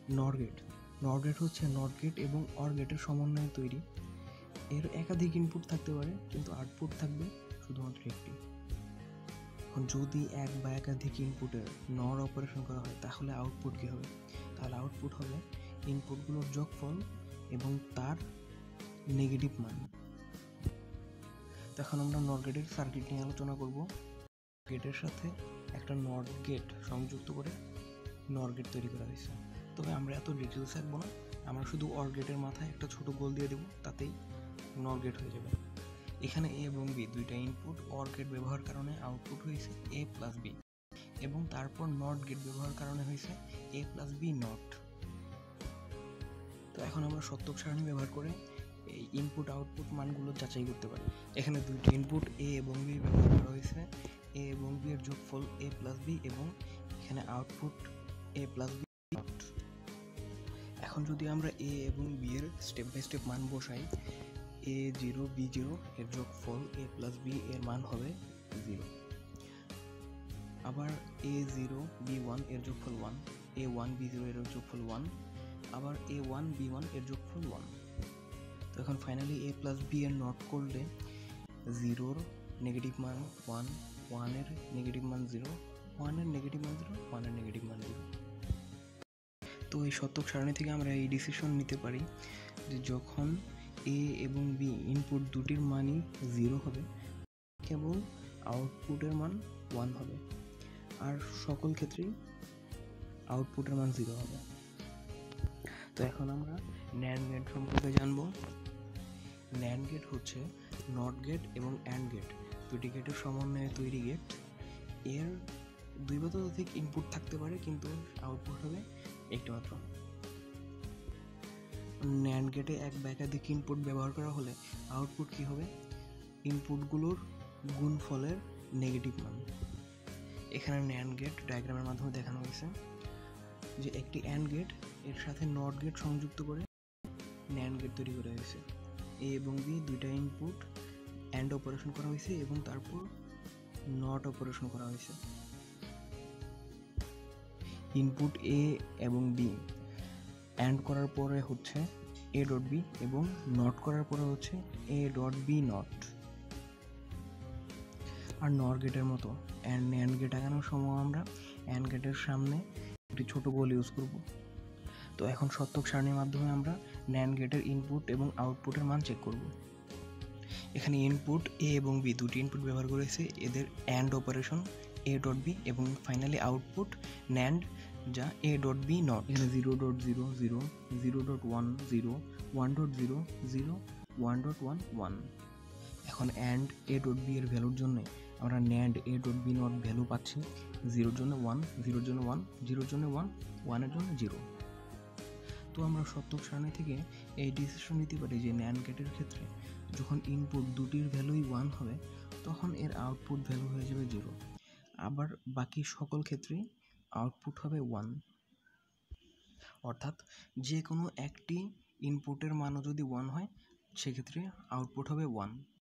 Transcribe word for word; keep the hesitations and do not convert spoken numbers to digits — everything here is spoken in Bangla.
নর গেট। নর গেট হচ্ছে নট গেট এবং অর গেটের সমন্বয়ে তৈরি। এর একাধিক ইনপুট থাকতে পারে, কিন্তু আউটপুট থাকবে শুধুমাত্র একটি। এখন যদি এক বা একাধিক ইনপুটের নর অপারেশন করা হয় তাহলে আউটপুট কী হবে? তাহলে আউটপুট হবে ইনপুটগুলোর যোগফল এবং তার নেগেটিভ মান। এখন আমরা নর গেটের সার্কিট নিয়ে আলোচনা করব। গেটের সাথে একটা নট গেট সংযুক্ত করে নর গেট তৈরি করা হয়েছে। তবে আমরা এত ডিটেলস থাকবো না, আমরা শুধু অর গেটের মাথায় একটা ছোট গোল দিয়ে দেবো, তাতেই নর গেট হয়ে যাবে। এখানে এ এবং বি দুইটা ইনপুট, অর গেট ব্যবহার কারণে আউটপুট হয়েছে এ প্লাস বি, এবং তারপর নট গেট ব্যবহার কারণে হয়েছে এ প্লাস বি নট। তো এখন আমরা সত্যক সারণী ব্যবহার করে এই ইনপুট আউটপুট মানগুলো যাচাই করতে পারি। এখানে দুইটি ইনপুট এ এবং বি ব্যবহার করা হয়েছে। এ এবং বি এর যোগফল এ প্লাস বি, এবং এখানে output A plus B not. এখন যদি আমরা এ এবং বি এর স্টেপ বাই স্টেপ মান বসাই, এ জিরো বি জিরো এর যোগফল এ প্লাস বি এর মান হবে জিরো। আবার এ জিরো বি ওয়ান এর যোগফল one, A one B zero এর যোগফল ওয়ান, আবার এ ওয়ান বি ওয়ান এর যোগফল ওয়ান। তো এখন ফাইনালি এ প্লাস বি এর নট করলে জিরোর নেগেটিভ মান ওয়ান, ওয়ানের নেগেটিভ মান জিরো, ওয়ানের নেগেটিভ মান জিরো, ওয়ানের নেগেটিভ মান জিরো। তো এই সত্যক সারণী থেকে আমরা এই ডিসিশন নিতে পারি যে যখন এ এবং বি ইনপুট দুটির মানই জিরো হবে, কেবল আউটপুটের মান ওয়ান হবে, আর সকল ক্ষেত্রেই আউটপুটের মান জিরো হবে। তো এখন আমরা ন্যান্ড গেট সম্পর্কে জানবো। ন্যান্ড গেট হচ্ছে নট গেট এবং অ্যান্ড গেট দুটি গেটের সমন্বয়ে তৈরি গেট। এর দুই বা ততোধিক ইনপুট থাকতে পারে, কিন্তু আউটপুট হবে একটি মাত্র। ন্যান্ড গেটে এক বা একাধিক ইনপুট ব্যবহার করা হলে আউটপুট কী হবে? ইনপুটগুলোর গুণফলের নেগেটিভ মান। এখানে ন্যান্ড গেট ডায়াগ্রামের মাধ্যমে দেখানো হয়েছে যে একটি অ্যান্ড গেট এর সাথে নট গেট সংযুক্ত করে ন্যান্ড গেট তৈরি করা হয়েছে। এ এবং বি দুইটা ইনপুট অ্যান্ড অপারেশন করা হয়েছে এবং তারপর নট অপারেশন করা হয়েছে। ইনপুট এ এবং বি অ্যান্ড করার পরে হচ্ছে এ ডট বি, এবং নট করার পরে হচ্ছে এ ডট বি নট। আর নর গেটের মতো অ্যান্ড ন্যান্ড গেট আঁকানোর সময় আমরা অ্যান্ড গেটের সামনে একটি ছোট গোল ইউজ করব। তো এখন সত্যক সারণীর মাধ্যমে আমরা ন্যান্ড গেটের ইনপুট এবং আউটপুটের মান চেক করব। এখানে ইনপুট এ এবং বি দুটি ইনপুট ব্যবহার করেছে, এদের AND operation A dot B, এবং ফাইনালি আউটপুট ন্যান্ড যা এ ডট বি নট। এখানে zero dot zero zero, zero dot one zero, one dot zero zero, one dot one one. এখন অ্যান্ড এ ডট বি এর ভ্যালুর জন্য আমরা NAND A dot B NOT value পাচ্ছি জিরোর জন্য ওয়ান, জিরোর জন্য ওয়ান, জিরোর জন্য ওয়ান, ওয়ানের জন্য জিরো। তো আমরা সত্যক সারণী থেকে এই ডিসিশন নিতে পারি যে ন্যান্ড গেটের ক্ষেত্রে যখন ইনপুট দুটির ভ্যালুই ওয়ান হবে তখন এর আউটপুট ভ্যালু হয়ে যাবে জিরো, আবার বাকি সকল ক্ষেত্রেই আউটপুট হবে ওয়ান। অর্থাৎ যে কোনো একটি ইনপুটের মানও যদি ওয়ান হয় সেক্ষেত্রে আউটপুট হবে ওয়ান।